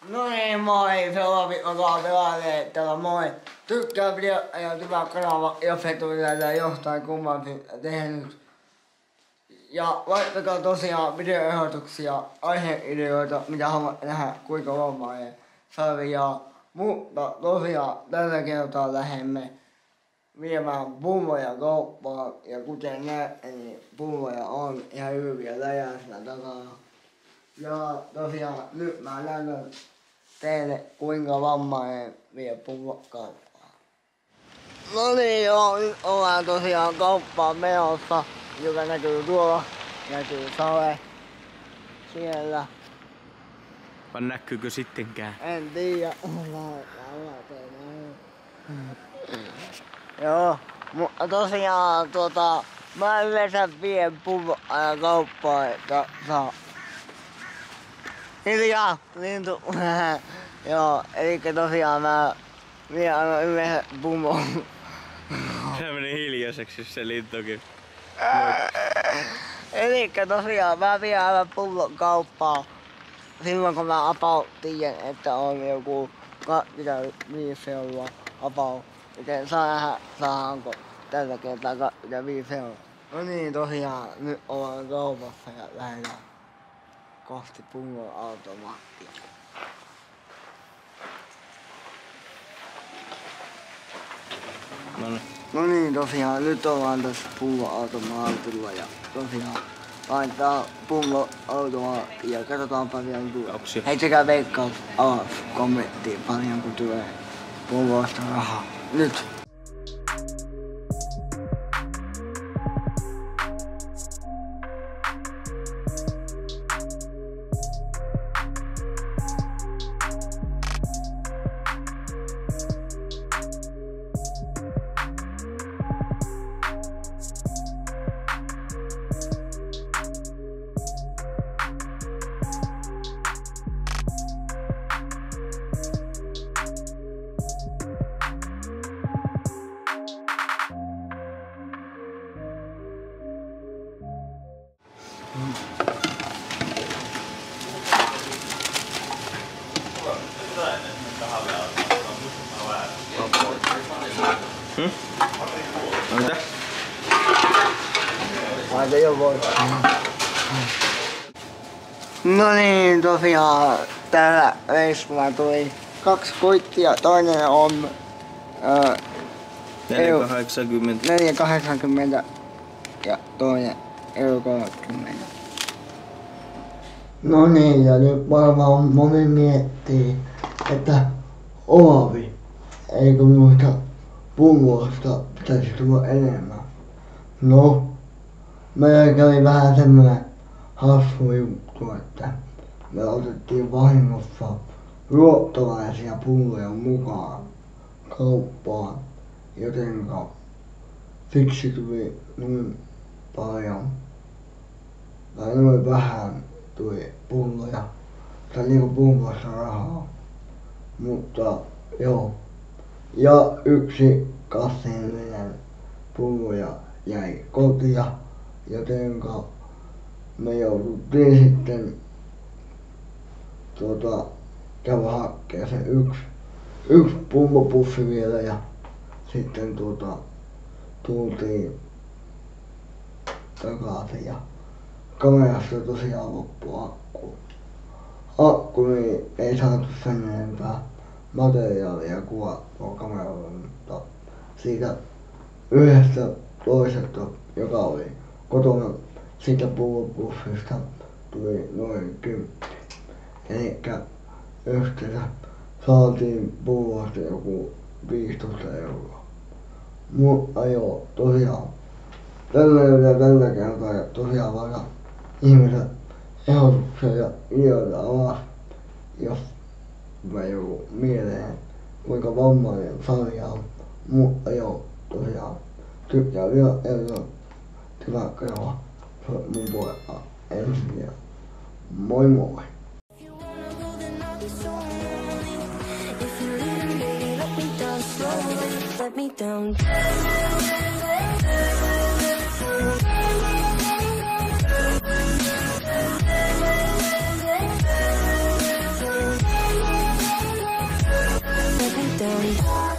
No niin, moi, Felavi alkaa pelailee täällä moi. Tykkää video ja hyvä kanava, jos et ole vielä jostain kummankin tehnyt. Ja laittakaa tosiaan videoehdotuksia, aiheideoita, mitä haluat nähdä, kuinka vammainen sarjaa. Mutta tosiaan tällä kertaa lähdemme viemään pulloja kauppaan. Ja kuten näette, niin pulloja on ihan hyviä läjässä takana. Ja tosiaan nyt mä näytän teille kuinka vammainen vie pullot kauppaan. No niin joo, nyt ollaan tosiaan kauppaan menossa, joka näkyy tuolla, näkyy sale siellä. Vaan näkyykö sittenkään? En tiedä. Joo, mutta tosiaan mä yleensä vien pullot aina kauppaan, että saa. Hiljaa, lintu. Joo, elikkä tosiaan mä vien aina yleensä pullon. Se meni hiljaiseksi se lintukin. Elikkä tosiaan mä vien aina pullon kauppaan. Silloin kun mä tiedän, että on joku 25 euroa about. Joten saa nähdä, saadaanko tällä kertaa 25 euroa. No niin, tosiaan nyt ollaan kaupassa ja lähdetään kohti pullon automaattia. No niin, tosiaan nyt ollaan tässä pullon automaatilla ja tosiaan laitetaan pullon automaattiin ja katsotaan paljon tulee. Heittäkää veikkaus alas kommenttiin paljon kun tulee pulloista rahaa. Nyt! Mitä? Laita jo voi. No niin, tosiaan tällä reissulla tuli 2 kuittia. Toinen on 4,80 ja toinen 1,30. No niin, ja nyt varmaan moni miettii, että Olavi, eikö noista pulloista pitäisi tulla enemmän? No, meillä kävi vähän semmoinen hassu juttu, että me otettiin vahingossa ruottalaisia pulloja mukaan kauppaan, jotenka siksi tuli noin paljon, tai noin vähän tuli pulloja, tai niinku pulloissa rahaa, mutta joo. Ja yksi kassillinen pulloja jäi kotia, jotenka me jouduttiin sitten käydä hakkeen se yksi pullopussi vielä ja sitten tultiin takaisin ja kamerasta tosiaan loppui akku. Akku niin ei saatu sen enempää materiaalia kuvattua kameralla, mutta siitä yhdestä toisesta, joka oli kotona siitä pullopussista, tuli noin 10. Elikkä yhteensä saatiin pullosta joku 15 euroa. Mutta joo, tosiaan tällä kertaa ja tosiaan vaikka ihmiset ehdotuksia ja ideoita alas, jos mä joku mieleen kuinka vammainen sarja on. Mutta joo, tosiaan tykkää vielä hyvää kanavaa mun puolelta ensin ja moi moi! Let me down. down.